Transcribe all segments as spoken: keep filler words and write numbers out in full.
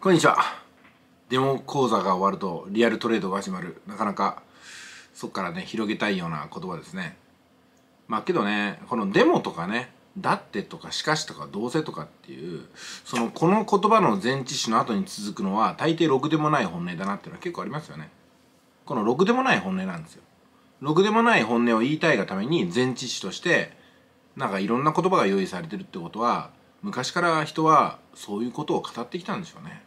こんにちは。デモ講座が終わるとリアルトレードが始まる。なかなかそっからね広げたいような言葉ですね。まあけどね、このデモとかね、だってとかしかしとかどうせとかっていうそのこの言葉の前置詞の後に続くのは大抵ろくでもない本音だなっていうのは結構ありますよね。このろくでもない本音なんですよ。ろくでもない本音を言いたいがために前置詞としてなんかいろんな言葉が用意されてるってことは、昔から人はそういうことを語ってきたんでしょうね。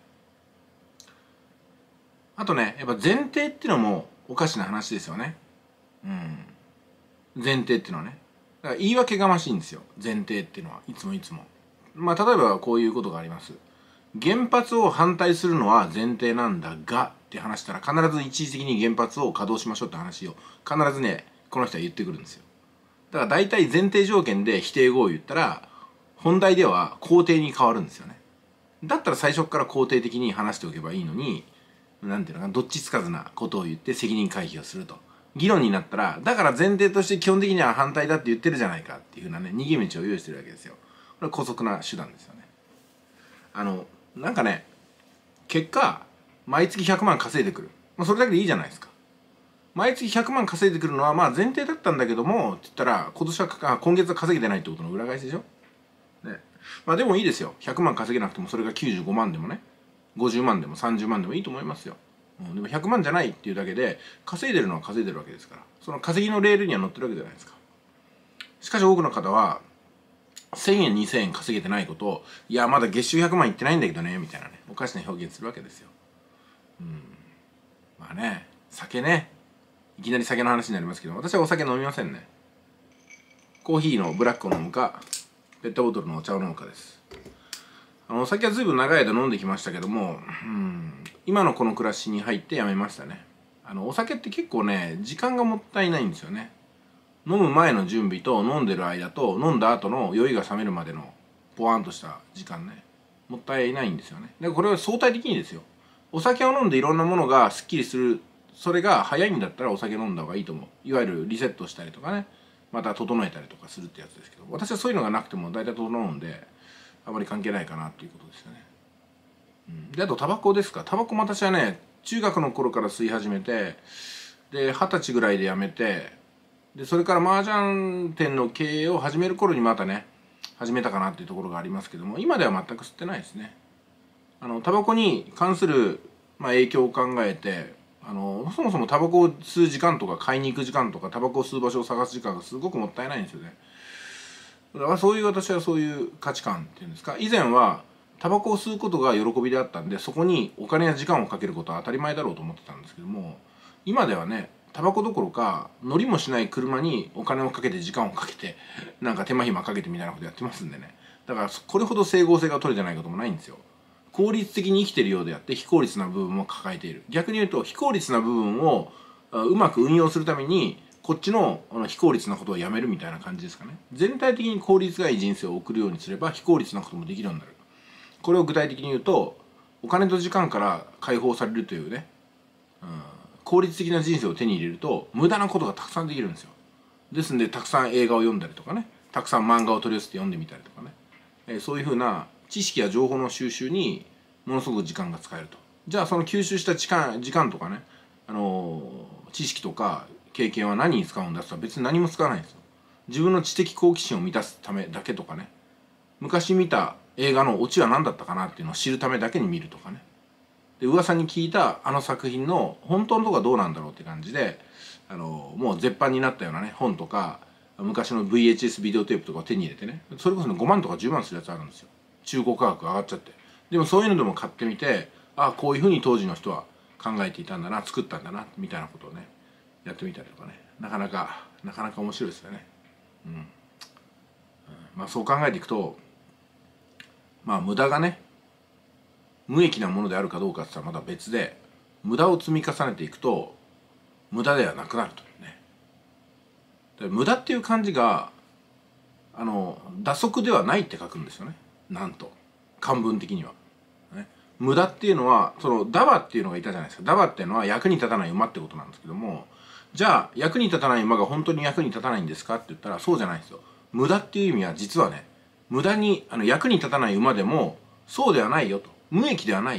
あとね、やっぱ前提っていうのもおかしな話ですよね。うん。前提っていうのはね。だから言い訳がましいんですよ。前提っていうのはいつもいつも。まあ例えばこういうことがあります。原発を反対するのは前提なんだがって話したら、必ず一時的に原発を稼働しましょうって話を必ずね、この人は言ってくるんですよ。だから大体前提条件で否定語を言ったら、本題では肯定に変わるんですよね。だったら最初から肯定的に話しておけばいいのに、なんていうのかな、どっちつかずなことを言って責任回避をすると。議論になったら、だから前提として基本的には反対だって言ってるじゃないかっていうふうなね、逃げ道を用意してるわけですよ。これは姑息な手段ですよね。あの、なんかね、結果、毎月ひゃくまん稼いでくる。まあ、それだけでいいじゃないですか。毎月ひゃくまん稼いでくるのはまあ前提だったんだけども、って言ったら、今年はあ、今月は稼げてないってことの裏返しでしょ。ね。まあでもいいですよ。ひゃくまん稼げなくてもそれがきゅうじゅうごまんでもね、ごじゅうまんでもさんじゅうまんでもいいと思いますよ。うん、でもひゃくまんじゃないっていうだけで稼いでるのは稼いでるわけですから、その稼ぎのレールには乗ってるわけじゃないですか。しかし多くの方はせんえんにせんえん稼げてないことを、いやまだ月収ひゃくまんいってないんだけどねみたいなね、おかしな表現するわけですよ。うん、まあね、酒ね、いきなり酒の話になりますけど、私はお酒飲みませんね。コーヒーのブラックを飲むかペットボトルのお茶を飲むかです。あのお酒はずいぶん長い間飲んできましたけども、うん、今のこの暮らしに入ってやめましたね。あのお酒って結構ね、時間がもったいないんですよね。飲む前の準備と飲んでる間と飲んだ後の酔いが冷めるまでのポワンとした時間ね、もったいないんですよね。でこれは相対的にですよ。お酒を飲んでいろんなものがすっきりする、それが早いんだったらお酒飲んだ方がいいと思う。いわゆるリセットしたりとかね、また整えたりとかするってやつですけど、私はそういうのがなくても大体整うんで、あまり関係ないかなっていうことですよね。うん、であとタバコですか。タバコも私はね、中学の頃から吸い始めて、で二十歳ぐらいでやめて、でそれから麻雀店の経営を始める頃にまたね始めたかなっていうところがありますけども、今では全く吸ってないですね。あのタバコに関する、まあ、影響を考えて、あのそもそもタバコを吸う時間とか買いに行く時間とかタバコを吸う場所を探す時間がすごくもったいないんですよね。だからそういう、私はそういう価値観っていうんですか、以前はタバコを吸うことが喜びであったんで、そこにお金や時間をかけることは当たり前だろうと思ってたんですけども、今ではね、タバコどころか乗りもしない車にお金をかけて時間をかけてなんか手間暇かけてみたいなことやってますんでね。だからこれほど整合性が取れてないこともないんですよ。効率的に生きてるようであって非効率な部分も抱えている。逆に言うと非効率な部分をうまく運用するためにこっちの非効率なことをやめるみたいな感じですかね。全体的に効率がいい人生を送るようにすれば非効率なこともできるようになる。これを具体的に言うと、お金と時間から解放されるというね、うん、効率的な人生を手に入れると無駄なことがたくさんできるんですよ。ですんでたくさん映画を読んだりとかね、たくさん漫画を取り寄せて読んでみたりとかね、えー、そういうふうな知識や情報の収集にものすごく時間が使えると。じゃあその吸収した時間時間とかね、あのー、知識とか経験は何に使うんだって言ったら別に何も使わないんですよ。自分の知的好奇心を満たすためだけとかね、昔見た映画のオチは何だったかなっていうのを知るためだけに見るとかね、で噂に聞いたあの作品の本当のとこはどうなんだろうって感じで、あのもう絶版になったようなね本とか昔の ブイエイチエス ビデオテープとかを手に入れてね、それこそ、ね、ごまんとかじゅうまんするやつあるんですよ。中古価格上がっちゃって。でもそういうのでも買ってみて、ああこういうふうに当時の人は考えていたんだな、作ったんだなみたいなことをねやってみたりとかね、なかなかなかなか面白いですよね。うん、うん、まあそう考えていくと、まあ無駄がね無益なものであるかどうかって言ったらまた別で、無駄を積み重ねていくと無駄ではなくなるというね。で無駄っていう漢字があの打足ではないって書くんですよね。なんと漢文的には、ね、無駄っていうのはそのダバっていうのがいたじゃないですか。ダバっていうのは役に立たない馬ってことなんですけども、じゃあ役に立たない馬が本当に役に立たないんですかって言ったらそうじゃないんですよ。無駄っていう意味は実はね、無駄にあの役に立たない馬でもそうではないよと、無益ではないよと、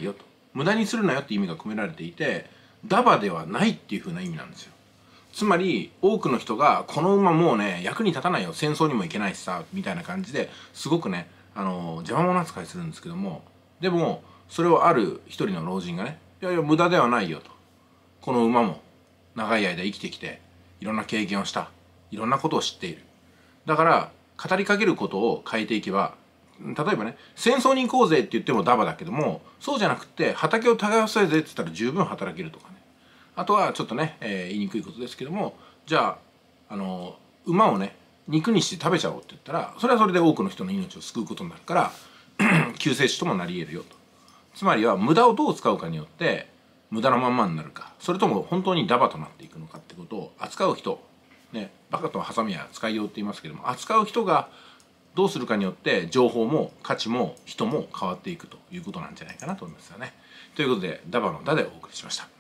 無駄にするなよって意味が込められていて、ダバではないっていう風な意味なんですよ。つまり多くの人がこの馬もうね役に立たないよ、戦争にも行けないしさみたいな感じですごくねあの邪魔者扱いするんですけども、でもそれをある一人の老人がね、いやいや無駄ではないよと、この馬も長い間生きてきていろんな経験をした、いろんなことを知っている、だから語りかけることを変えていけば、例えばね戦争に行こうぜって言ってもダバだけども、そうじゃなくって畑を耕そうぜって言ったら十分働けるとかね、あとはちょっとね、えー、言いにくいことですけども、じゃあ、あの馬をね肉にして食べちゃおうって言ったら、それはそれで多くの人の命を救うことになるから救世主ともなり得るよと。つまりは無駄をどう使うかによって無駄なまんまになるか、それとも本当にダバとなっていくのかってことを扱う人ね、バカとハサミは使いようって言いますけども、扱う人がどうするかによって情報も価値も人も変わっていくということなんじゃないかなと思いますよね。ということでダバのダでお送りしました。